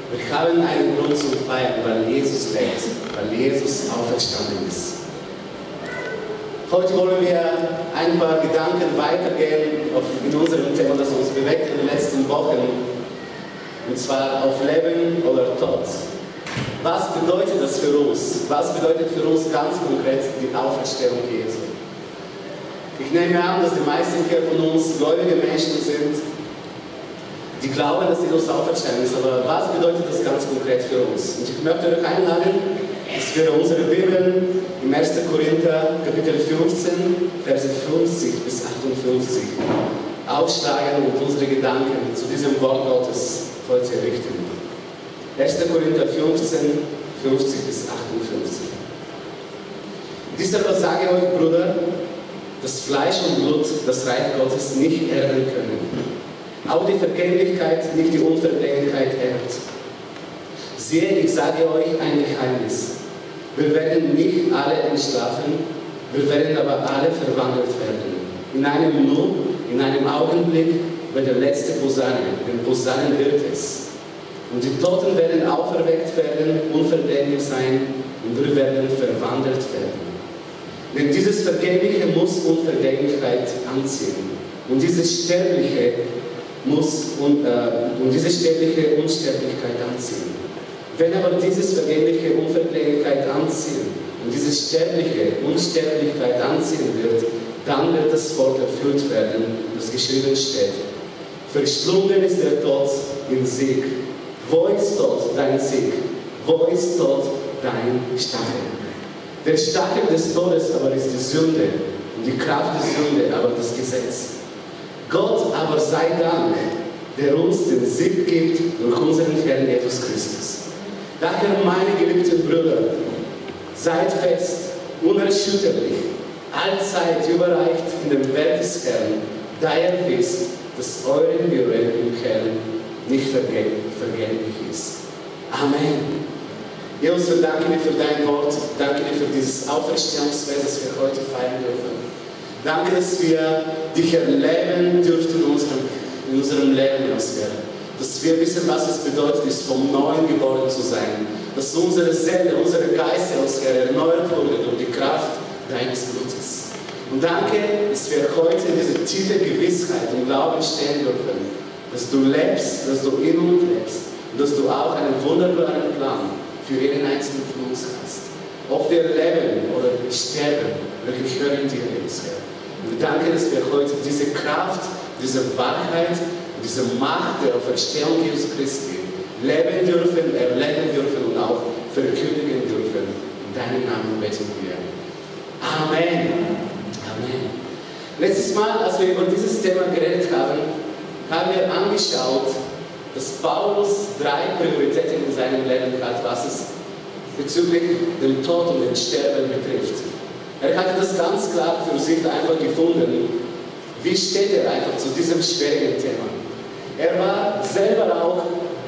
Wir haben einen Grund zu feiern, weil Jesus lebt, weil Jesus auferstanden ist. Heute wollen wir ein paar Gedanken weitergehen in unserem Thema, das uns bewegt in den letzten Wochen. Und zwar auf Leben oder Tod. Was bedeutet das für uns? Was bedeutet für uns ganz konkret die Auferstehung Jesu? Ich nehme an, dass die meisten hier von uns gläubige Menschen sind, die glauben, dass Jesus auferstanden ist. Aber was bedeutet das ganz konkret für uns? Und ich möchte euch einladen, dass wir unsere Bibel im 1. Korinther, Kapitel 15, Verse 50 bis 58 aufschlagen und unsere Gedanken zu diesem Wort Gottes heute richten. 1. Korinther 15, 50 bis 58. Deshalb sage ich euch, Bruder, dass Fleisch und Blut das Reich Gottes nicht erben können. Auch die Vergänglichkeit nicht die Unvergänglichkeit erbt. Siehe, ich sage euch ein Geheimnis. Wir werden nicht alle entschlafen, wir werden aber alle verwandelt werden. In einem Nu, in einem Augenblick, bei der letzte Posaune, denn Posaune wird es. Und die Toten werden auferweckt werden, unvergänglich sein, und wir werden verwandelt werden. Denn dieses Vergängliche muss Unvergänglichkeit anziehen. Und dieses Sterbliche muss diese sterbliche Unsterblichkeit anziehen. Wenn aber dieses vergängliche Unvergänglichkeit anziehen und diese sterbliche Unsterblichkeit anziehen wird, dann wird das Wort erfüllt werden, das geschrieben steht. Verschlungen ist der Tod in Sieg. Wo ist dort dein Sieg? Wo ist dort dein Stachel? Der Stachel des Todes aber ist die Sünde und die Kraft der Sünde aber das Gesetz. Gott aber sei Dank, der uns den Sieg gibt durch unseren Herrn Jesus Christus. Daher, meine geliebten Brüder, seid fest, unerschütterlich, allzeit überreicht in dem Wert des Herrn, da ihr wisst, dass eure Mühe im Herrn nicht vergänglich ist. Amen. Jesus, wir danken dir für dein Wort, danke dir für dieses Auferstehungsfest, das wir heute feiern dürfen. Danke, dass wir dich erleben dürfen in unserem Leben, Herr. Dass wir wissen, was es bedeutet, ist vom Neuen geboren zu sein. Dass unsere Seele, unsere Geister, Herr, erneuert wurde durch die Kraft deines Blutes. Und danke, dass wir heute in dieser tiefe Gewissheit und Glauben stehen dürfen, dass du lebst, dass du in uns lebst und dass du auch einen wunderbaren Plan für jeden Einzelnen von uns hast. Ob wir leben oder sterben, wirklich hören dir, Herr. Und danke, dass wir heute diese Kraft, diese Wahrheit, diese Macht der Auferstehung Jesus Christi leben dürfen, erleben dürfen und auch verkündigen dürfen. In deinem Namen beten wir. Amen. Amen. Letztes Mal, als wir über dieses Thema geredet haben, haben wir angeschaut, dass Paulus 3 Prioritäten in seinem Leben hat, was es bezüglich dem Tod und dem Sterben betrifft. Er hatte das ganz klar für sich einfach gefunden. Wie steht er einfach zu diesem schwierigen Thema? Er war selber auch,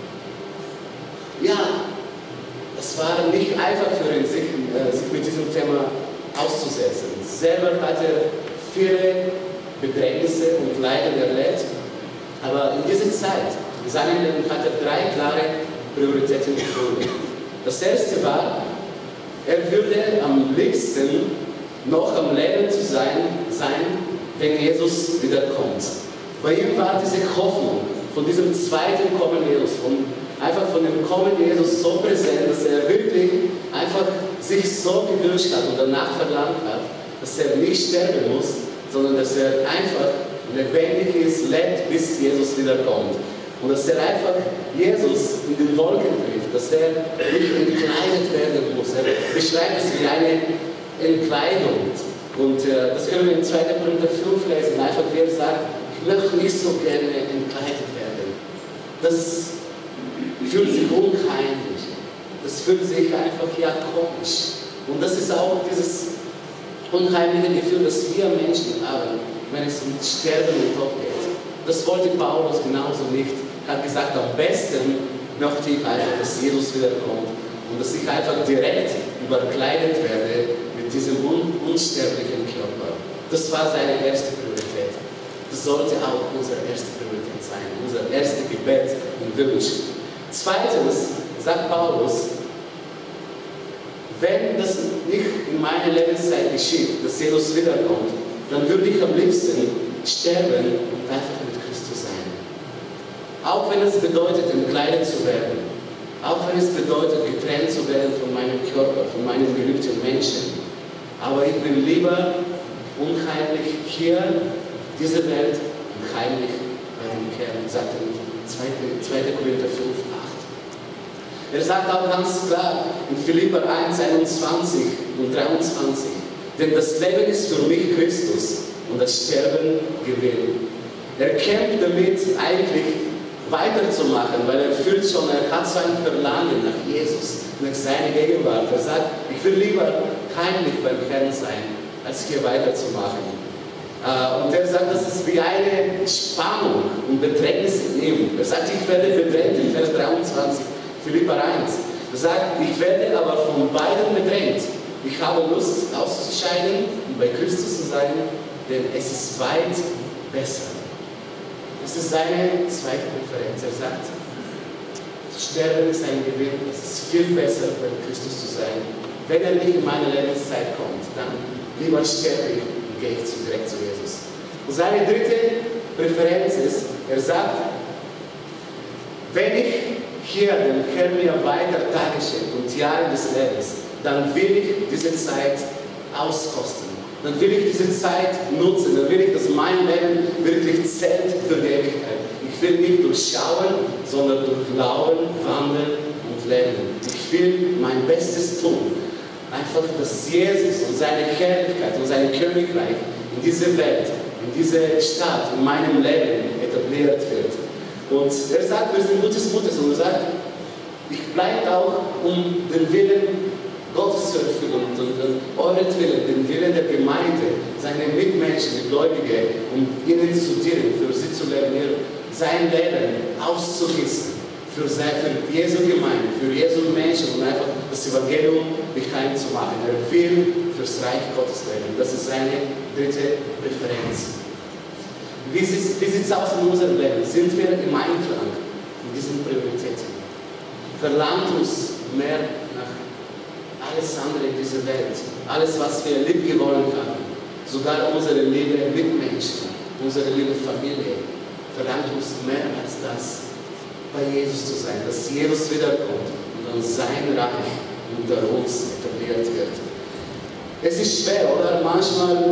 das war nicht einfach für ihn, sich mit diesem Thema auszusetzen. Selber hat er viele Bedrängnisse und Leiden erlebt, aber in dieser Zeit, in seinem Leben, hat er 3 klare Prioritäten gefunden. Das erste war, er würde am liebsten noch am Leben zu sein, wenn Jesus wiederkommt. Bei ihm war diese Hoffnung von diesem zweiten Kommen Jesus, von dem Kommen Jesus so präsent, dass er wirklich einfach sich so gewünscht hat und danach verlangt hat, dass er nicht sterben muss, sondern dass er einfach lebendig ist, lebt, bis Jesus wiederkommt. Und dass er einfach Jesus in den Wolken trifft, dass er nicht entkleidet werden muss. Er beschreibt es wie eine Entkleidung. Und das können wir in 2. Korinther 5 lesen. Einfach wie er sagt, ich möchte nicht so gerne entkleidet werden. Das fühlt sich unheimlich. Das fühlt sich einfach komisch. Und das ist auch dieses unheimliche Gefühl, das wir Menschen haben, wenn es um Sterben und Tod geht. Das wollte Paulus genauso nicht. Er hat gesagt, am besten möchte ich einfach, dass Jesus wiederkommt und dass ich einfach direkt überkleidet werde mit diesem unsterblichen Körper. Das war seine erste Priorität. Das sollte auch unsere erste Priorität sein, unser erstes Gebet und Wunsch. Zweitens sagt Paulus, wenn das nicht in meiner Lebenszeit geschieht, dass Jesus wiederkommt, dann würde ich am liebsten sterben und einfach mit Christus sein. Auch wenn es bedeutet, entkleidet zu werden, auch wenn es bedeutet, getrennt zu werden von meinem Körper, von meinen geliebten Menschen. Aber ich bin lieber unheimlich hier, diese Welt, und heimlich bei dem Herrn, sagt er in 2. Korinther 5,8. Er sagt auch ganz klar in Philipper 1, 21 und 23, denn das Leben ist für mich Christus und das Sterben Gewinn. Er kämpft damit, eigentlich weiterzumachen, weil er fühlt schon, er hat so ein Verlangen nach Jesus, nach seiner Gegenwart. Er sagt, ich will lieber heimlich beim Herrn sein, als hier weiterzumachen. Und er sagt, das ist wie eine Spannung und Bedrängnis in ihm. Er sagt, ich werde bedrängt, in Vers 23, Philipper 1. Er sagt, ich werde aber von beiden bedrängt. Ich habe Lust auszuscheiden und bei Christus zu sein, denn es ist weit besser. Das ist seine zweite Präferenz. Er sagt, Sterben ist ein Gewinn, es ist viel besser, bei Christus zu sein. Wenn er nicht in meine Lebenszeit kommt, dann lieber sterbe ich und gehe ich direkt zu Jesus. Und seine dritte Präferenz ist, er sagt, wenn ich hier dem Herrn mir weiter Tage schenkt und Jahre des Lebens, dann will ich diese Zeit auskosten. Dann will ich diese Zeit nutzen, dann will ich, dass mein Leben wirklich zählt für die Ewigkeit. Ich will nicht durchschauen, sondern durch Glauben, Wandeln und Leben. Ich will mein Bestes tun. Einfach, dass Jesus und seine Herrlichkeit und sein Königreich in dieser Welt, in dieser Stadt, in meinem Leben etabliert wird. Und er sagt, wir sind gutes Mutes und er sagt, ich bleibe auch, um den Willen Gottes zu erfüllen und euretwillen, den Willen der Gemeinde, seine Mitmenschen, die Gläubige, um ihnen zu dienen, für sie zu lernen, sein Leben auszugießen, für Jesu Gemeinde, für Jesu Menschen und einfach das Evangelium bekannt zu machen. Er will fürs Reich Gottes leben. Das ist seine dritte Präferenz. Wie sieht es aus in unserem Leben? Sind wir im Einklang mit diesen Prioritäten? Verlangt uns mehr nach alles andere in dieser Welt, alles, was wir lieb gewonnen haben, sogar unsere liebe Mitmenschen, unsere liebe Familie, verlangt uns mehr als das, bei Jesus zu sein, dass Jesus wiederkommt und dann sein Reich unter uns etabliert wird. Es ist schwer, oder? Manchmal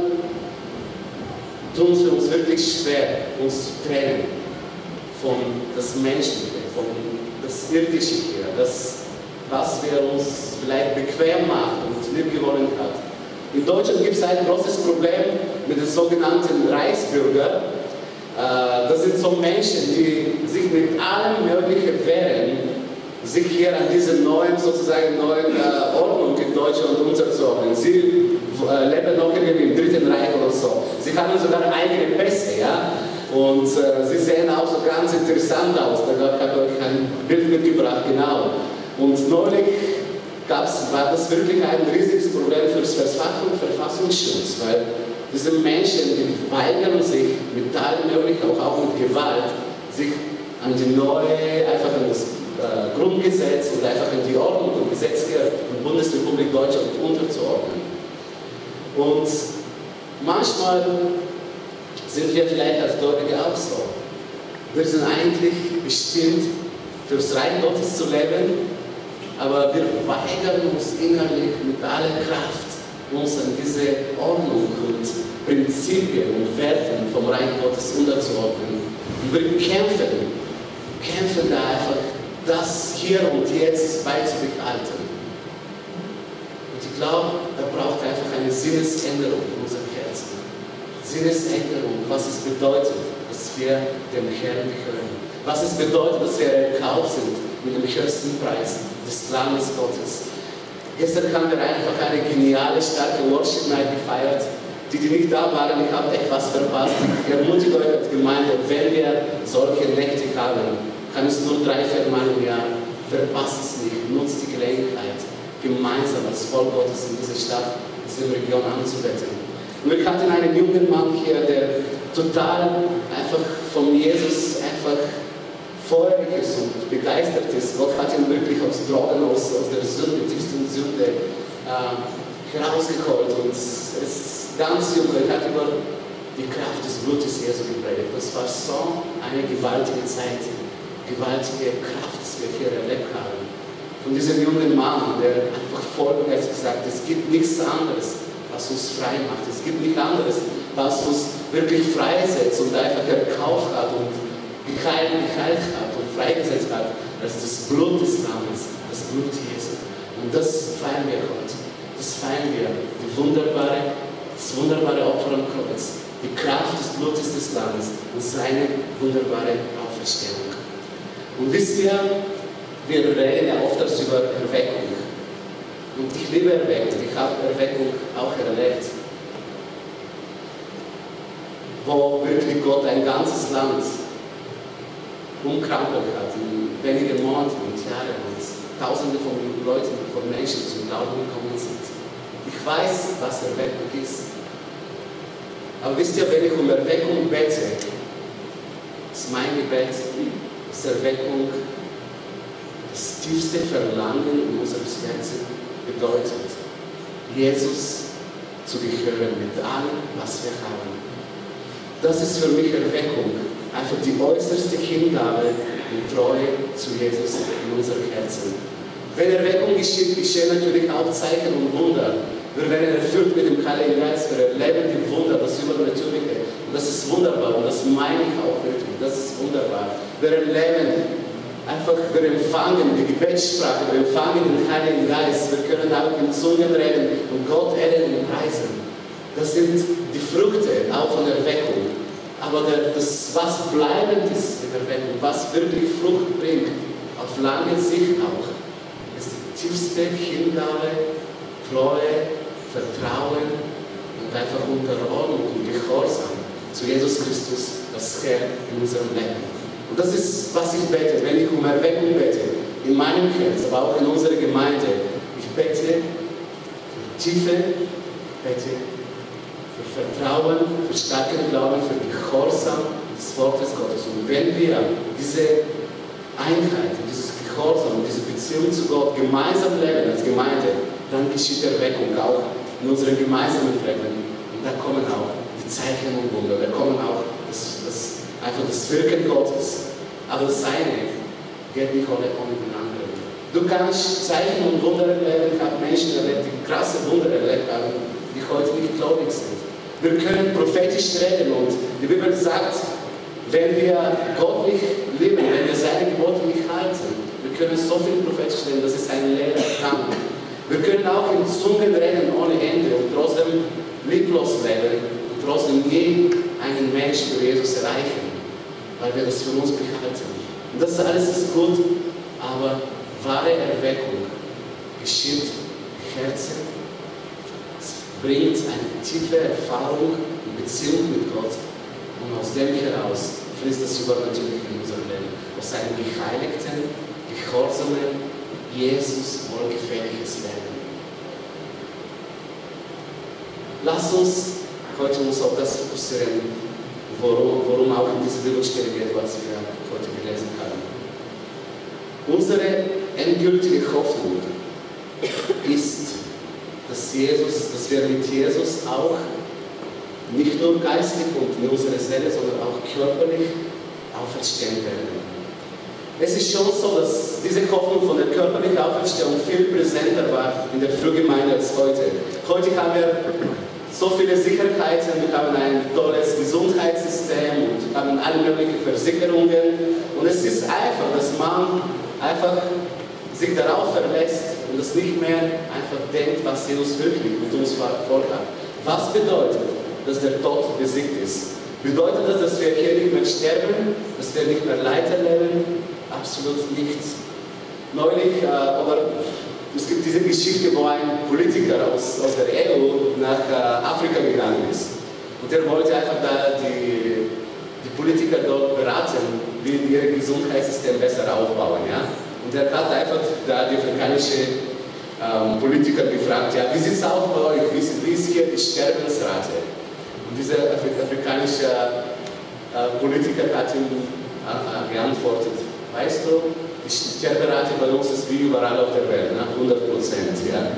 tun es für uns wirklich schwer, uns zu trennen von das Menschliche, von das Irdische hier, das, was wir uns vielleicht bequem macht und liebgewonnen hat. In Deutschland gibt es ein großes Problem mit den sogenannten Reichsbürgern. Das sind so Menschen, die sich mit allem Möglichen wehren, sich hier an diese neuen Ordnung in Deutschland unterzuordnen. Sie leben noch irgendwie im Dritten Reich oder so. Sie haben sogar eigene Pässe, ja? Und sie sehen auch so ganz interessant aus. Da habe ich euch ein Bild mitgebracht, genau. Und neulich war das wirklich ein riesiges Problem für das Verfassungsschutz, weil diese Menschen, die weigern sich mit allem Möglichen, auch mit Gewalt, sich an die neue, einfach an das Grundgesetz und einfach in die Ordnung und Gesetze der Bundesrepublik Deutschland unterzuordnen. Und manchmal sind wir vielleicht als Gläubige auch so. Wir sind eigentlich bestimmt, fürs Reich Gottes zu leben, aber wir weigern uns innerlich mit aller Kraft, uns an diese Ordnung und Prinzipien und Werten vom Reich Gottes unterzuordnen. Und wir kämpfen da einfach, das hier und jetzt beizubehalten. Und ich glaube, da braucht einfach eine Sinnesänderung in unserem Herzen. Sinnesänderung, was es bedeutet, dass wir dem Herrn gehören. Was es bedeutet, dass wir erkauft sind mit dem höchsten Preis des Lammes Gottes. Gestern haben wir einfach eine geniale, starke Worship Night gefeiert. Die nicht da waren, ich habe etwas verpasst. Ich ermutige euch als Gemeinde, wenn wir solche Nächte haben, kann es nur 3-4 Mal im Jahr. Verpasst es nicht, nutzt die Gelegenheit, gemeinsam als Volk Gottes in dieser Stadt, in dieser Region anzubeten. Und wir hatten einen jungen Mann hier, der total einfach von Jesus einfach feurig ist und begeistert ist. Gott hat ihn wirklich aus Drogen, aus der Sünde, tiefsten Sünde herausgeholt und ist ganz jung. Er hat über die Kraft des Blutes Jesu gepredigt. Das war so eine gewaltige Zeit, gewaltige Kraft, die wir hier erlebt haben. Von diesem jungen Mann, der einfach vollbegeistert gesagt hat, es gibt nichts anderes, was uns frei macht. Es gibt nichts anderes, was uns wirklich freisetzt und einfach erkauft hat und geheilt hat und freigesetzt hat, als das Blut des Lammes, das Blut Jesu. Und das feiern wir heute. Das feiern wir. Das wunderbare Opfer am Kreuz, die Kraft des Blutes des Lammes und seine wunderbare Auferstehung. Und wisst ihr, wir reden ja oft über Erweckung. Und ich liebe Erweckung. Ich habe Erweckung auch erlebt. Wo wirklich Gott ein ganzes Land umkrempelt hat, in wenigen Monaten und Jahren und Tausende von Leuten, von Menschen zum Glauben gekommen sind. Ich weiß, was Erweckung ist. Aber wisst ihr, wenn ich um Erweckung bete, ist mein Gebet, dass Erweckung das tiefste Verlangen in unserem Herzen bedeutet, Jesus zu gehören mit allem, was wir haben. Das ist für mich Erweckung, einfach die äußerste Hingabe und Treue zu Jesus in unserem Herzen. Wenn Erweckung geschieht, geschehen natürlich auch Zeichen und Wunder. Wir werden erfüllt mit dem Heiligen Geist, wir erleben die Wunder, das Übernatürliche. Und das ist wunderbar und das meine ich auch wirklich, das ist wunderbar. Wir erleben einfach, wir empfangen die Gebetssprache, wir empfangen den Heiligen Geist, wir können auch in Zungen reden und Gott ehren und preisen. Das sind die Früchte auch von Erweckung. Aber das, was bleibend ist in Erweckung, was wirklich Frucht bringt, auf lange Sicht auch, ist die tiefste Hingabe, Treue, Vertrauen und einfach Unterordnung und Gehorsam zu Jesus Christus, das Herr in unserem Leben. Und das ist, was ich bete, wenn ich um Erweckung bete, in meinem Herz, aber auch in unserer Gemeinde. Ich bete für Tiefe, bete für Vertrauen, für starken Glauben, für Gehorsam des Wortes Gottes. Und wenn wir diese Einheit, dieses Gehorsam, diese Beziehung zu Gott gemeinsam leben als Gemeinde, dann geschieht Erweckung auch in unseren gemeinsamen Treffen. Und da kommen auch die Zeichen und Wunder, da kommen auch einfach das Wirken Gottes. Aber das Seine geht nicht ohne den anderen. Du kannst Zeichen und Wunder erleben. Ich habe Menschen erlebt, die krasse Wunder erlebt haben, die heute nicht gläubig sind. Wir können prophetisch reden und die Bibel sagt, wenn wir Gott nicht lieben, wenn wir seine Gebote nicht halten, wir können so viel prophetisch reden, das ist ein leerer Kampf. Wir können auch in Zungen reden ohne Ende und trotzdem lieblos leben und trotzdem nie einen Mensch für Jesus erreichen, weil wir das für uns behalten. Und das alles ist gut, aber wahre Erweckung geschieht im Herzen. Es bringt eine tiefe Erfahrung und Beziehung mit Gott und aus dem heraus fließt das Übernatürliche in unserem Leben. Aus einem geheiligten, gehorsamen, Jesus wohlgefälliges Leben. Lass uns heute auf das fokussieren, worum auch in dieser Bibelstelle geht, was wir heute gelesen haben. Unsere endgültige Hoffnung ist, dass wir mit Jesus auch nicht nur geistig und in unserer Seele, sondern auch körperlich auferstehen werden. Es ist schon so, dass diese Hoffnung von der körperlichen Auferstehung viel präsenter war in der Frühgemeinde als heute. Heute haben wir so viele Sicherheiten, wir haben ein tolles Gesundheitssystem und haben alle möglichen Versicherungen. Und es ist einfach, dass man einfach sich darauf verlässt und es nicht mehr einfach denkt, was Jesus wirklich mit uns vorhat. Was bedeutet, dass der Tod besiegt ist? Bedeutet das, dass wir hier nicht mehr sterben, dass wir nicht mehr Leid erleben? Absolut nichts. Neulich, es gibt diese Geschichte, wo ein Politiker aus der EU nach Afrika gegangen ist. Und er wollte einfach da die Politiker dort beraten, wie die ihr Gesundheitssystem besser aufbauen. Ja? Und er hat einfach da die afrikanische Politiker gefragt, ja, wie sieht es aus bei euch, wie ist hier die Sterbensrate? Und dieser afrikanische Politiker hat ihm geantwortet, weißt du, die Sterberate bei uns ist wie überall auf der Welt, ne? 100%. Ja?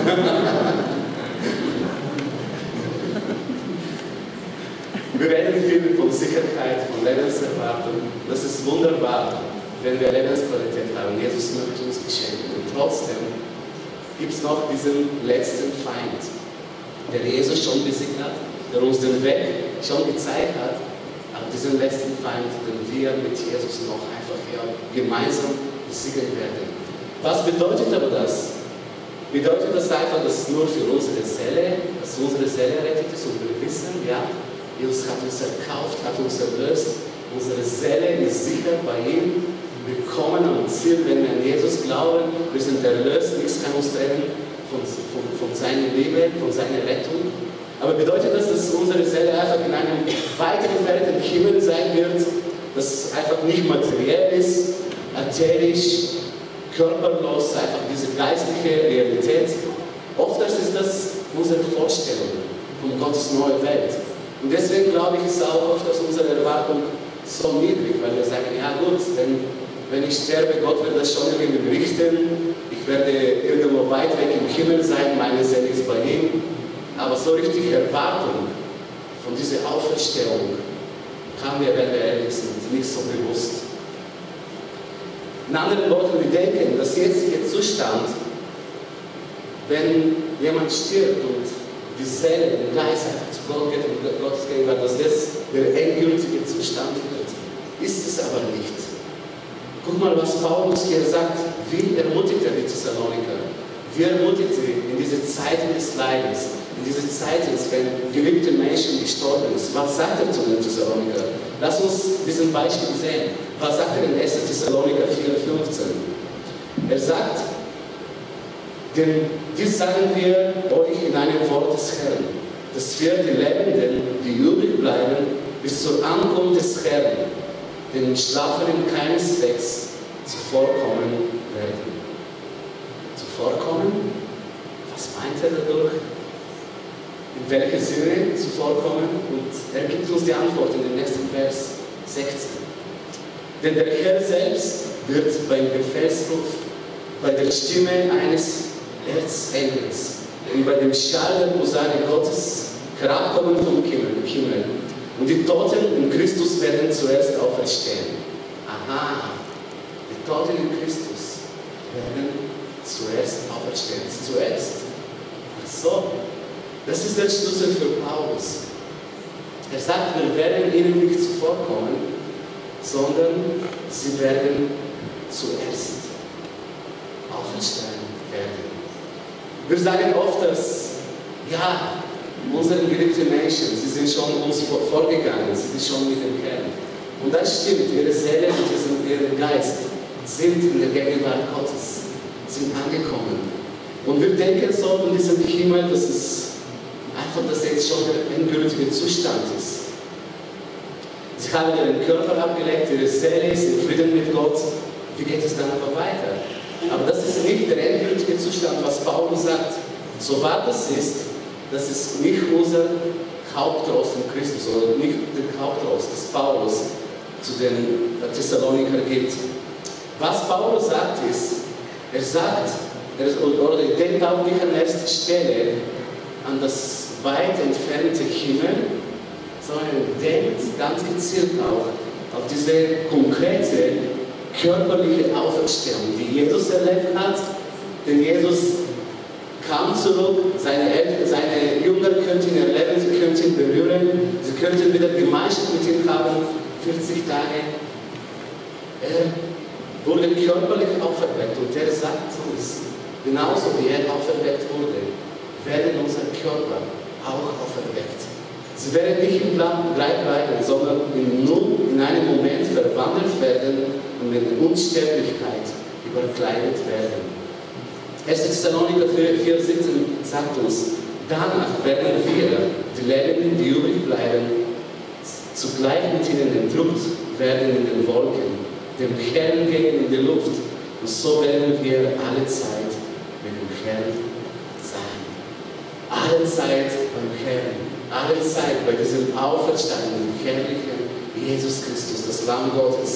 Wir reden viel von Sicherheit, von Lebenserwartung. Das ist wunderbar, wenn wir Lebensqualität haben. Jesus möchte uns beschenken. Und trotzdem gibt es noch diesen letzten Feind, der Jesus schon besiegt hat, der uns den Weg schon gezeigt hat, aber diesen letzten Feind, den wir mit Jesus noch einfach gemeinsam besiegen werden. Was bedeutet aber das? Bedeutet das einfach, dass nur für unsere Seele, dass unsere Seele rettet ist und wir wissen, ja, Jesus hat uns erkauft, hat uns erlöst, unsere Seele ist sicher bei ihm, wir kommen am Ziel, wenn wir an Jesus glauben, wir sind erlöst, nichts kann uns trennen von seiner Liebe, von seiner Rettung. Aber bedeutet das, dass unsere Seele einfach in einem weit entfernten Himmel sein wird, das einfach nicht materiell ist, ätherisch, körperlos, einfach diese geistliche Realität. Oftmals ist das unsere Vorstellung von Gottes neue Welt. Und deswegen glaube ich, ist auch oft unsere Erwartung so niedrig, weil wir sagen, ja gut, wenn ich sterbe, Gott wird das schon irgendwie richten, ich werde irgendwo weit weg im Himmel sein, meine Seele ist bei ihm. Aber so richtig Erwartung von dieser Auferstehung haben wir, wenn wir ehrlich sind, nicht so bewusst. In anderen Worten, wir denken, das jetzige Zustand, wenn jemand stirbt und die Seele, der Geist einfach zu Gott geht und Gottes Gegenwart, dass das der endgültige Zustand wird. Ist es aber nicht. Guck mal, was Paulus hier sagt. Wie ermutigt er die Thessaloniker? Wie ermutigt sie in diese Zeiten des Leidens, in diese Zeiten, wenn geliebte Menschen gestorben sind? Was sagt er zu den Thessaloniker? Lass uns diesen Beispiel sehen. Was sagt er in 1. Thessaloniker 4,15? Er sagt, denn dies sagen wir euch in einem Wort des Herrn, dass wir die Lebenden, die übrig bleiben, bis zur Ankunft des Herrn, den Schlafenden keineswegs zuvorkommen werden. Zuvorkommen? Was meint er dadurch? In welchem Sinne zuvorkommen? Und er gibt uns die Antwort in dem nächsten Vers 16. Denn der Herr selbst wird beim Befehlsruf, bei der Stimme eines Erzengels und bei dem Schall der Posaune Gottes herabkommen vom Himmel. Und die Toten in Christus werden zuerst auferstehen. Aha, die Toten in Christus werden zuerst auferstehen. Zuerst. Ach so, das ist der Schlüssel für Paulus. Er sagt, wir werden ihnen nicht zuvorkommen, sondern sie werden zuerst auferstehen werden. Wir sagen oft, dass, ja, unsere geliebten Menschen, sie sind schon uns vorgegangen, sie sind schon mit dem Herrn. Und das stimmt, ihre Seele und ihr Geist sind in der Gegenwart Gottes, sind angekommen. Und wir denken so in diesem Himmel, dass es einfach, dass jetzt schon der endgültige Zustand ist. Sie haben ihren Körper abgelegt, ihre Seele ist in Frieden mit Gott. Wie geht es dann aber weiter? Aber das ist nicht der endgültige Zustand, was Paulus sagt. So wahr das ist nicht unser Haupttrost in Christus oder nicht der Haupttrost, das Paulus zu den Thessalonikern gibt. Was Paulus sagt ist, er sagt, oder er denkt auch nicht an erster Stelle an das weit entfernte Himmel, sondern er denkt ganz gezielt auch auf diese konkrete körperliche Auferstehung, die Jesus erlebt hat. Denn Jesus kam zurück, seine Jünger könnten ihn erleben, sie könnten ihn berühren, sie könnten wieder Gemeinschaft mit ihm haben, 40 Tage. Er wurde körperlich auferweckt und er sagt uns, genauso wie er auferweckt wurde, werden unser Körper auch auferweckt. Sie werden nicht im Gleich bleiben, sondern in einem Moment verwandelt werden und in der Unsterblichkeit überkleidet werden. 1. Thessaloniker 4,17 sagt uns, danach werden wir, die Lebenden, die übrig bleiben, zugleich mit ihnen entrückt werden in den Wolken, dem Herrn gegen in die Luft. Und so werden wir alle Zeit mit dem Herrn sein. Alle Zeit beim Herrn. Alle Zeit bei diesem auferstandenen, herrlichen Jesus Christus, das Lamm Gottes,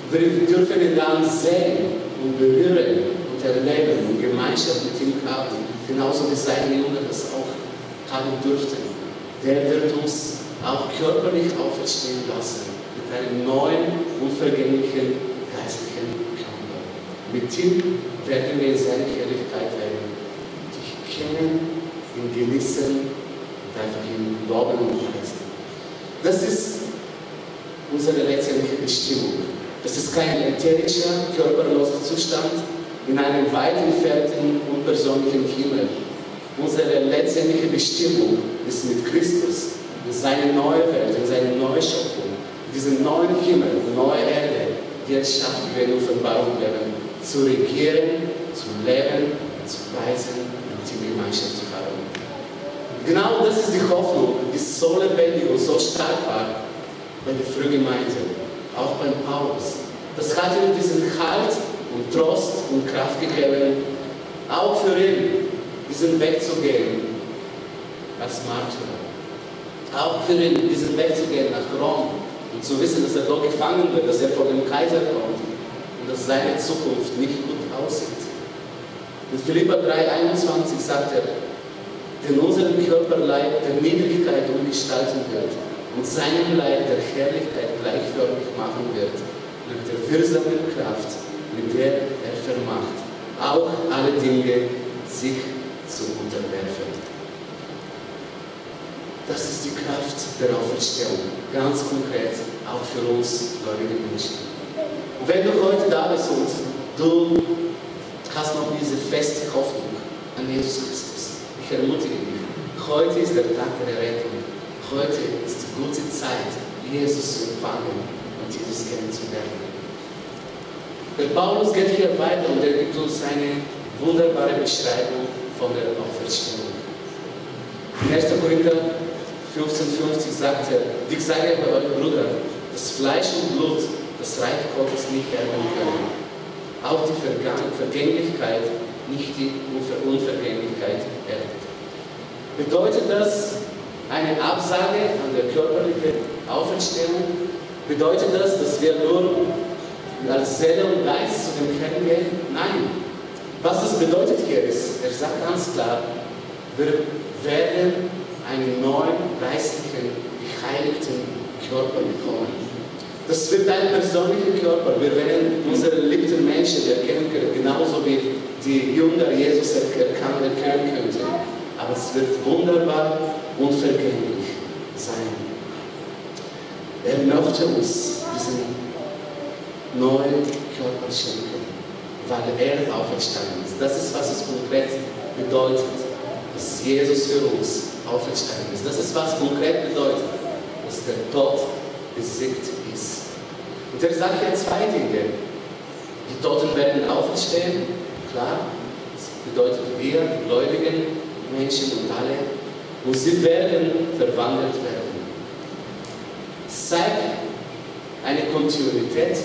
Wir dürfen ihn dann sehen und berühren und erleben und Gemeinschaft mit ihm haben, genauso wie seine Jünger das auch haben durften. Der wird uns auch körperlich auferstehen lassen, mit einem neuen, unvergänglichen, geistlichen Körper. Mit ihm werden wir in seine Herrlichkeit leben, dich kennen, ihn genießen und einfach ihn loben und preisen. Das ist unsere letztendliche Bestimmung. Es ist kein ätherischer, körperloser Zustand in einem weit entfernten, unpersönlichen Himmel. Unsere letztendliche Bestimmung ist mit Christus, in seine neue Welt, in seine neue Schöpfung, in diesen neuen Himmel, neue Erde, die er schafft, die wir in Offenbarung leben, zu regieren, zu leben, zu preisen und in Gemeinschaft zu haben. Genau das ist die Hoffnung, die so lebendig und so stark war bei der Frühgemeinde, auch beim Paulus. Das hat ihm diesen Halt und Trost und Kraft gegeben, auch für ihn diesen Weg zu gehen als Märtyrer. Auch für ihn diesen Weg zu gehen nach Rom und zu wissen, dass er dort gefangen wird, dass er vor dem Kaiser kommt und dass seine Zukunft nicht gut aussieht. In Philipper 3,21 sagt er, denn unseren Körperleib der Niedrigkeit umgestalten wird und seinen Leib der Herrlichkeit gleichförmig machen wird, nach der wirksamen Kraft, mit der er vermacht, auch alle Dinge sich zu unterwerfen. Das ist die Kraft der Auferstehung, ganz konkret auch für uns gläubige Menschen. Und wenn du heute da bist und du hast noch diese feste Hoffnung an Jesus Christus, ich ermutige dich, heute ist der Tag der Rettung. Heute ist die gute Zeit, Jesus zu empfangen und Jesus kennenzulernen. Der Paulus geht hier weiter und er gibt uns eine wunderbare Beschreibung von der Auferstehung. In 1. Korinther 15,50 sagt er, ich sage aber euch Brüder, dass Fleisch und Blut das Reich Gottes nicht erben können. Auch die Vergänglichkeit nicht die Unvergänglichkeit erbt. Bedeutet das eine Absage an der körperlichen Auferstehung? Bedeutet das, dass wir nur als Seele und Geist zu dem Herrn gehen? Nein. Was das bedeutet hier ist, er sagt ganz klar, wir werden einen neuen, geistlichen, geheiligten Körper bekommen. Das wird ein persönlicher Körper. Wir werden unsere geliebten Menschen erkennen können, genauso wie die Jünger Jesus erkennen könnten. Aber es wird wunderbar und vergänglich sein. Er möchte uns diesen neuen Körper schenken, weil er auferstanden ist. Das ist, was es konkret bedeutet, dass Jesus für uns auferstanden ist. Das ist, was konkret bedeutet, dass der Tod besiegt ist. Und er sagt hier zwei Dinge. Die Toten werden auferstehen, klar. Das bedeutet wir, die gläubigen Menschen und alle. Und sie werden verwandelt werden. Es zeigt eine Kontinuität,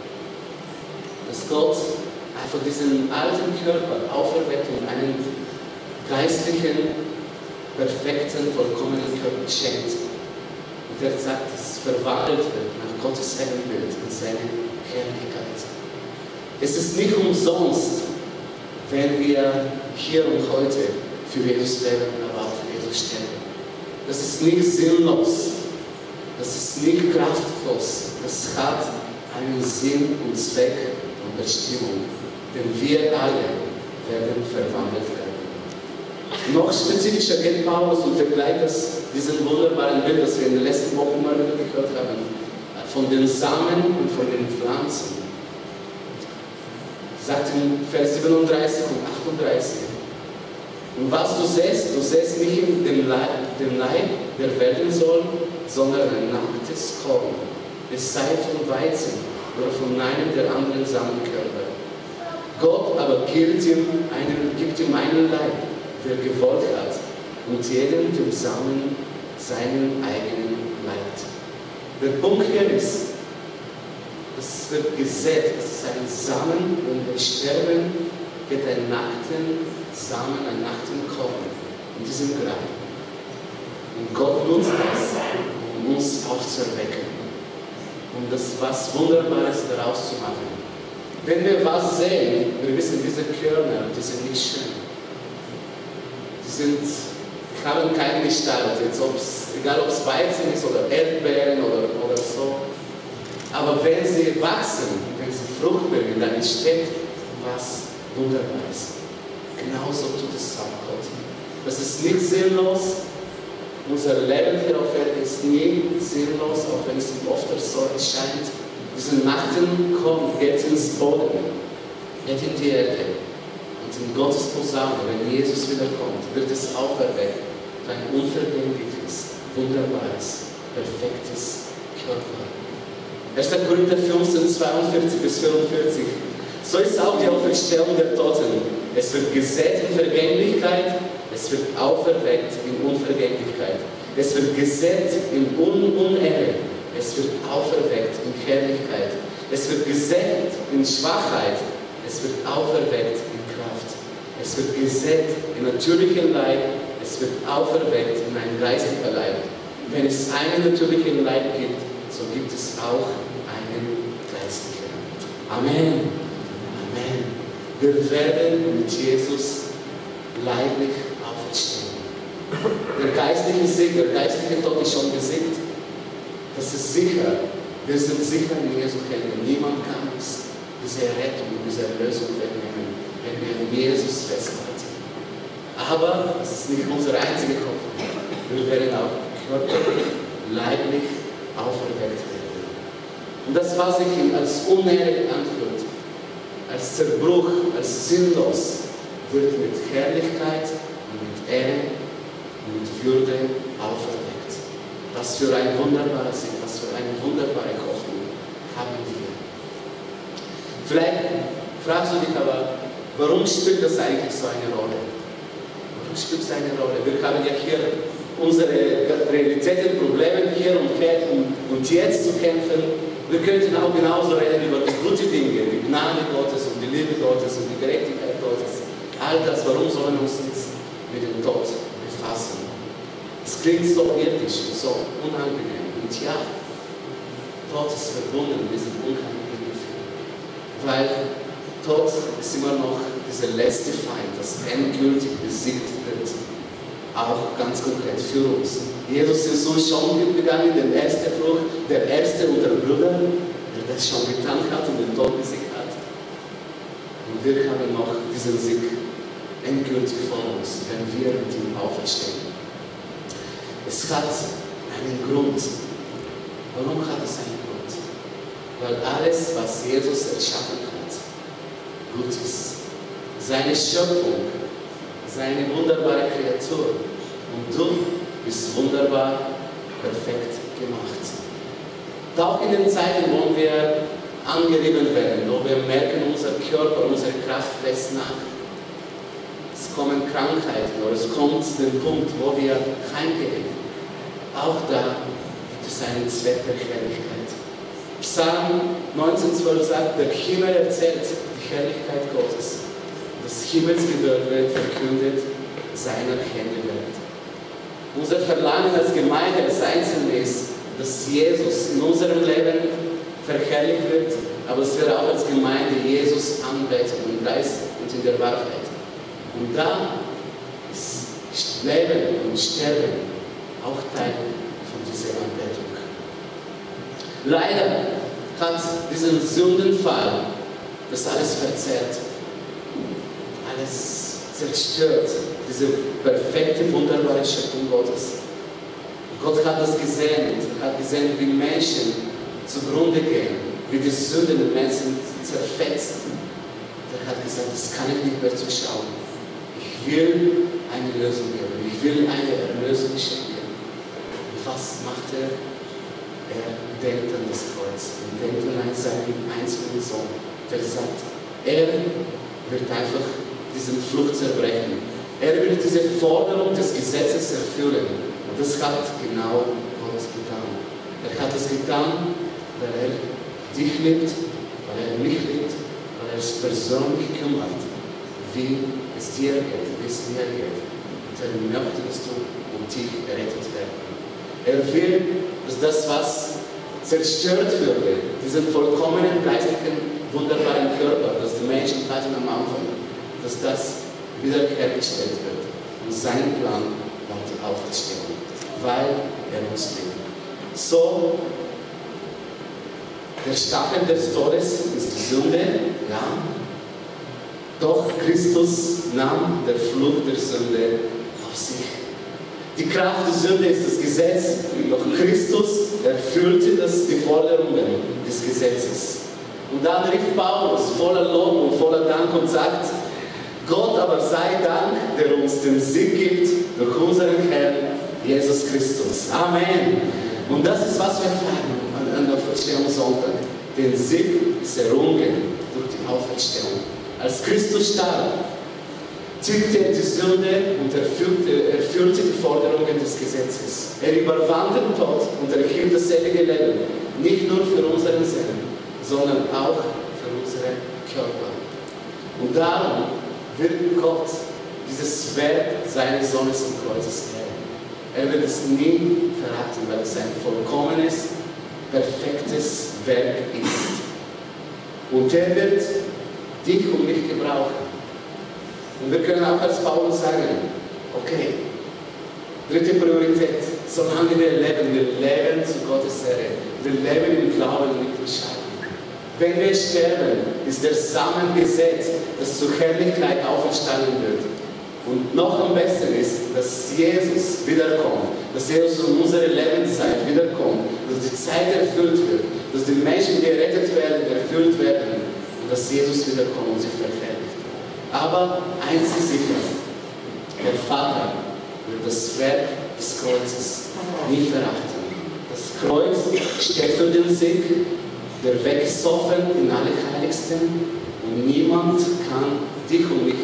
dass Gott einfach diesen alten Körper auferweckt und einen geistlichen, perfekten, vollkommenen Körper schenkt. Und er sagt, dass es verwandelt wird nach Gottes Ebenbild in seine Herrlichkeit. Es ist nicht umsonst, wenn wir hier und heute für Jesus leben, aber auch für Jesus sterben. Das ist nicht sinnlos, das ist nicht kraftlos, das hat einen Sinn und Zweck und Bestimmung, denn wir alle werden verwandelt werden. Noch spezifischer geht Paulus und vergleicht diesen wunderbaren Bild, das wir in den letzten Wochen mal wieder gehört haben, von den Samen und von den Pflanzen. Sagt in Vers 37 und 38, und was du säst nicht in dem Leib, der werden soll, sondern ein nacktes Korn, es sei von Weizen oder von einem der anderen Samenkörper. Gott aber gibt ihm einen Leib, der gewollt hat, und jedem dem Samen seinen eigenen Leib. Der Punkt hier ist, es wird gesät, das ist ein Samen, wenn wir sterben, geht ein nackten Samen, ein nackten Korn in diesem Grab. Und Gott nutzt das, um uns aufzuerwecken. um das was Wunderbares daraus zu machen. Wenn wir was sehen, wir wissen, diese Körner, die sind nicht schön. Die haben keine Gestalt, egal ob es Weizen ist oder Erdbeeren oder so. Aber wenn sie wachsen, wenn sie Frucht bringen, dann entsteht was Wunderbares. Genauso tut es auch Gott. Das ist nicht sinnlos. Unser Leben hier auf Erden ist nie sinnlos, auch wenn es oft so erscheint. Diese Nachten kommen, geht ins Boden, geht in die Erde. Und in Gottes Posaune, wenn Jesus wiederkommt, wird es auferweckt. Ein unvergängliches, wunderbares, perfektes Körper. 1. Korinther 15, 42 bis 44. So ist auch die Auferstehung der Toten. Es wird gesät in Vergänglichkeit, es wird auferweckt in Unvergänglichkeit. Es wird gesät in Unehre, es wird auferweckt in Herrlichkeit. Es wird gesät in Schwachheit, es wird auferweckt in Kraft. Es wird gesät in natürlichem Leib, es wird auferweckt in ein geistlicher Leib. Wenn es einen natürlichen Leib gibt, so gibt es auch einen geistlichen. Amen. Amen. Wir werden mit Jesus leiblich auferstehen. Der geistliche Sieg, der geistliche Tod ist schon besiegt. Das ist sicher. Wir sind sicher in Jesu Hände. Niemand kann uns diese Rettung, diese Erlösung wegnehmen, wenn wir in Jesus festhalten. Aber das ist nicht unsere einzige Hoffnung. Wir werden auch körperlich, leiblich auferweckt werden. Und das, was sich als Unehre anfühlt, als Zerbruch, als sinnlos, wird mit Herrlichkeit und mit Ehre und mit Würde auferweckt. Was für ein wunderbarer Sieg, was für eine wunderbare Hoffnung haben wir. Vielleicht fragst du dich aber, warum spielt das eigentlich so eine Rolle? Warum spielt es eine Rolle? Wir haben ja hier unsere Realitäten, Probleme hier und jetzt zu kämpfen. Wir könnten auch genauso reden über die guten Dinge, die Gnade Gottes und die Liebe Gottes und die Gerechtigkeit Gottes. All das, warum sollen wir uns jetzt mit dem Tod befassen? Es klingt so irdisch und so unangenehm. Und ja, Tod ist verbunden mit diesem unheimlichen Gefühl. Weil Tod ist immer noch dieser letzte Feind, das endgültig besiegt wird. Auch ganz konkret für uns. Jesus ist uns schon gegangen, den ersten Fluch, der erste unter Brüdern, der das schon getan hat und den Tod besiegt hat. Und wir haben noch diesen Sieg endgültig vor uns, wenn wir mit ihm auferstehen. Es hat einen Grund. Warum hat es einen Grund? Weil alles, was Jesus erschaffen hat, gut ist. Seine Schöpfung, seine wunderbare Kreatur. Und du bist wunderbar, perfekt gemacht. Auch in den Zeiten, wo wir angerieben werden, wo wir merken, unser Körper, unsere Kraft lässt nach. Es kommen Krankheiten oder es kommt den Punkt, wo wir heimgehen. Auch da gibt es einen Zweck der Herrlichkeit. Psalm 19,12 sagt, der Himmel erzählt die Herrlichkeit Gottes. Das Himmelsgewölbe verkündet seiner Hände Welt. Unser Verlangen als Gemeinde, als Einzelne ist, dass Jesus in unserem Leben verherrlicht wird, aber dass wir auch als Gemeinde Jesus anbeten im Geist und in der Wahrheit. Und da ist Leben und Sterben auch Teil von dieser Anbetung. Leider hat diesen Sündenfall das alles verzerrt, alles zerstört, diese perfekte, wunderbare Schöpfung Gottes. Gott hat das gesehen und hat gesehen, wie Menschen zugrunde gehen, wie die Sünde den Menschen zerfetzt. Er hat gesagt, das kann ich nicht mehr zuschauen. Ich will eine Lösung geben, ich will eine Erlösung schenken. Und was macht er? Er denkt an das Kreuz und denkt an seinen einzigen Sohn, der sagt, er wird einfach diesen Fluch zerbrechen. Er wird diese Forderung des Gesetzes erfüllen. Und das hat genau Gott getan. Er hat es getan, weil er dich liebt, weil er mich liebt, weil er es persönlich kümmert, wie es dir geht, wie es mir geht. Und er möchte, dass du und dich errettet werden. Er will, dass das, was zerstört würde, diesen vollkommenen geistigen, wunderbaren Körper, das die Menschen hatten am Anfang, dass das wiederhergestellt wird. Und sein Plan war die Auferstehung, weil er uns liebt. So, der Stachel des Todes ist die Sünde, ja. Doch Christus nahm der Fluch der Sünde auf sich. Die Kraft der Sünde ist das Gesetz, doch Christus erfüllte die Forderungen des Gesetzes. Und dann rief Paulus voller Lob und voller Dank und sagt, Gott aber sei Dank, der uns den Sieg gibt durch unseren Herrn Jesus Christus. Amen. Und das ist, was wir feiern an der Auferstehungssonntag. Den Sieg ist errungen durch die Auferstehung. Als Christus starb, tilgte er die Sünde und erfüllte die Forderungen des Gesetzes. Er überwand den Tod und erhielt das ewige Leben. Nicht nur für unseren Seelen, sondern auch für unseren Körper. Und darum wird Gott dieses Werk seines Sohnes am Kreuzes ehren. Er wird es nie verraten, weil es ein vollkommenes, perfektes Werk ist. Und er wird dich und mich gebrauchen. Und wir können auch als Paulus sagen, okay, dritte Priorität, solange wir leben zu Gottes Ehre. Wir leben im Glauben und nicht im Schein. Wenn wir sterben, ist der Samen gesät, das zur Herrlichkeit auferstanden wird. Und noch am besten ist, dass Jesus wiederkommt, dass Jesus in unsere Lebenszeit wiederkommt, dass die Zeit erfüllt wird, dass die Menschen, die errettet werden, erfüllt werden und dass Jesus wiederkommt und sich verherrlicht. Aber eins ist sicher, der Vater wird das Werk des Kreuzes nie verachten. Das Kreuz steht für den Sieg, der Weg ist offen in Allerheiligsten und niemand kann dich und mich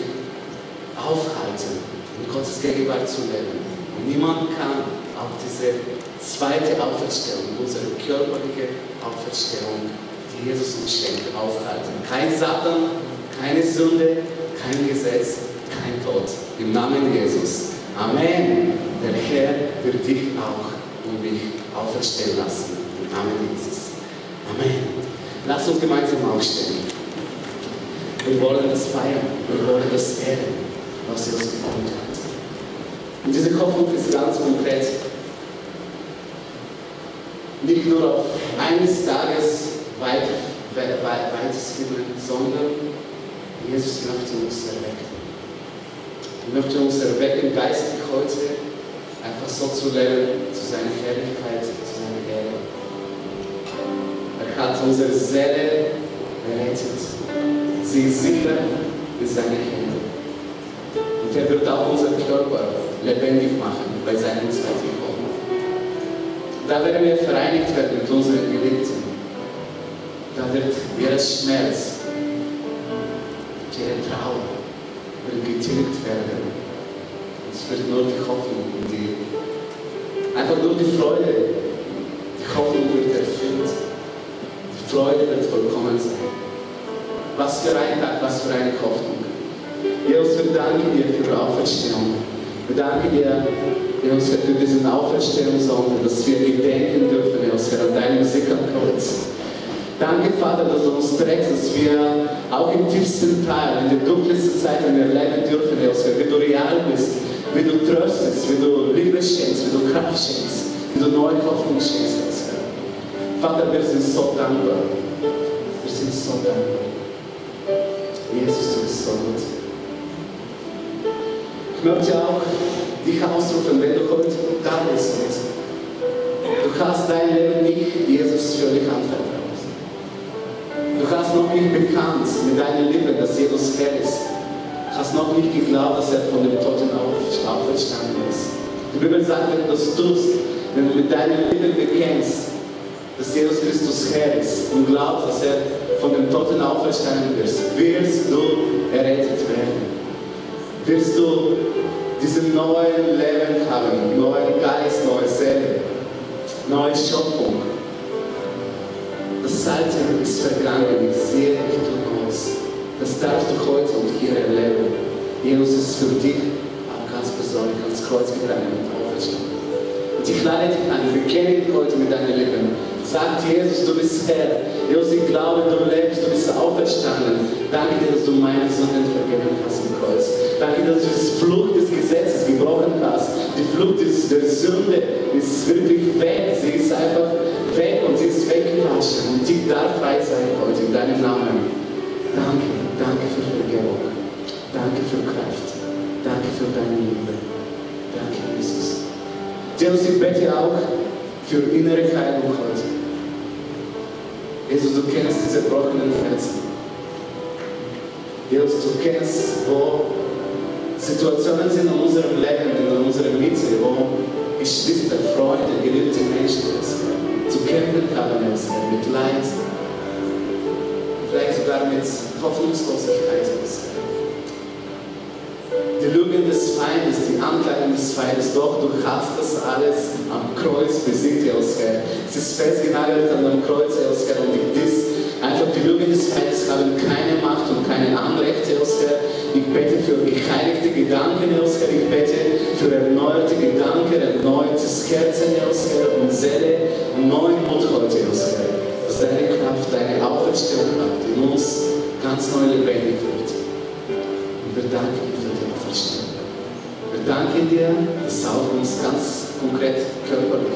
aufhalten, in Gottes Gegenwart zu leben. Und niemand kann auch diese zweite Auferstehung, unsere körperliche Auferstehung, die Jesus uns schenkt, aufhalten. Kein Satan, keine Sünde, kein Gesetz, kein Tod. Im Namen Jesus. Amen. Der Herr wird dich auch und mich auferstehen lassen. Im Namen Jesus. Amen. Lass uns gemeinsam aufstehen. Wir wollen das feiern. Wir wollen das ehren, was Jesus getan hat. Und diese Hoffnung ist ganz konkret. Nicht nur auf eines Tages weites Himmel, sondern Jesus möchte uns erwecken. Er möchte uns erwecken, geistig heute einfach so zu leben, zu seiner Herrlichkeit, zu seiner Ehre. Er hat unsere Seele errettet. Sie ist sicher in seine Hände. Und er wird auch unseren Körper lebendig machen bei seinem zweiten Kommen. Da werden wir vereinigt werden mit unseren Geliebten. Da wird jeder Schmerz, jede Trauer wird getilgt werden. Es wird nur die Hoffnung und einfach nur die Freude. Die Hoffnung wird erfüllt. Die Freude wird vollkommen sein. Was für ein Tag, was für eine Hoffnung. Jesus, wir danken dir für die Auferstehung. Wir danken dir, Jesus, für diesen Auferstehungssonntag, dass wir gedenken dürfen, Jesus, an deinem Sieg am Kreuz. Danke, Vater, dass du uns trägst, dass wir auch im tiefsten Teil, in der dunkelsten Zeit erleben dürfen, Jesus, wie du real bist, wie du tröstest, wie du Liebe schenkst, wie du Kraft schenkst, wie du neue Hoffnung schenkst, Jesus. Vater, wir sind so dankbar. Wir sind so dankbar. Jesus, du bist so gut. Ich möchte auch dich ausrufen, wenn du heute da bist und du hast dein Leben nicht Jesus völlig anvertraut. Du hast noch nicht bekannt mit deinen Lippen, dass Jesus Herr ist. Du hast noch nicht geglaubt, dass er von dem Toten auferstanden ist. Die Bibel sagt, wenn du das tust, wenn du mit deinen Lippen bekennst, dass Jesus Christus Herr ist und glaubst, dass er von dem Toten auferstanden ist, wirst du errettet werden. Wirst du diesen neuen Leben haben, neuen Geist, neue Seele, neue Schöpfung. Das Alte ist vergangen, ich sehe nicht Neues. Das darfst du heute und hier erleben. Jesus ist für dich auch ganz persönlich ans Kreuz gegangen und auferstanden. Und ich lade dich an, bekenne dich heute mit deinen Lippen, dass sagt, Jesus, du bist Herr. Jesus, ich glaube, du lebst, du bist auferstanden. Danke dir, dass du meine Sünden vergeben hast am Kreuz. Danke, dass du die Flucht des Gesetzes gebrochen hast. Die Flucht der Sünde ist wirklich weg. Sie ist einfach weg und sie ist weggewaschen. Und ich darf frei sein heute in deinem Namen. Danke, danke für Vergebung. Danke für Kraft. Danke für deine Liebe. Danke, Jesus. Jesus, ich bete auch für innere Heilung heute. Jesus, du kennst diese zerbrochenen Herzen. Jesus, du kennst, wo Situationen sind in unserem Leben, in unserer Mitte, wo Geschwister, Freunde, geliebte Menschen zu kämpfen haben, mit Leid, vielleicht sogar mit Hoffnungslosigkeit. Die Lügen des Feindes, die Anklagen des Feindes, doch du hast das alles am Kreuz besiegt, Herr. Es ist festgenagelt an dem Kreuz, Herr, und einfach die Lügen des Feindes haben keine Macht und keine Anrechte, Herr. Ich bete für geheiligte Gedanken, Herr. Ich bete für erneuerte Gedanken, erneutes Herzen, Herr, und Seele und neuen Mut heute, Herr. Dass deine Kraft, deine Auferstehung in uns ganz neu lebendig wird. Und wir danken dir für die Auferstehung. Wir danken dir, dass auch uns ganz konkret körperlich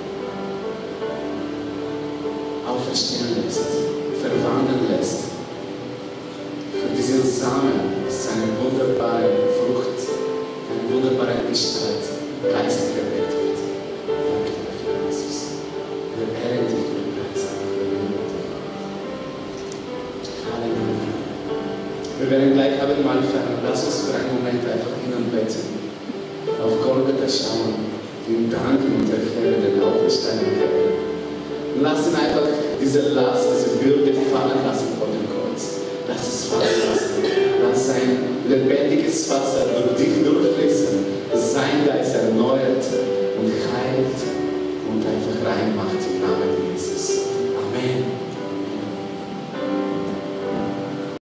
auferstehen lässt, verwandeln lässt. Für diesen Samen ist eine wunderbare Frucht, eine wunderbare Gestalt, geistlich erweckt wird. Danke dafür, Jesus. Wir ehren dich, wir preisen dich, wir lieben dich. Halleluja. Wir werden gleich Abendmahl feiern. Lass uns für einen Moment einfach hinanbeten. Auf Golgatha schauen, ihm danken und erklären den auferstandenen Herrn. Lass ihn einfach diese Last, diese Bürde fallen lassen vor dem Kreuz. Lass es fallen lassen. Lass sein lebendiges Wasser durch dich durchfließen.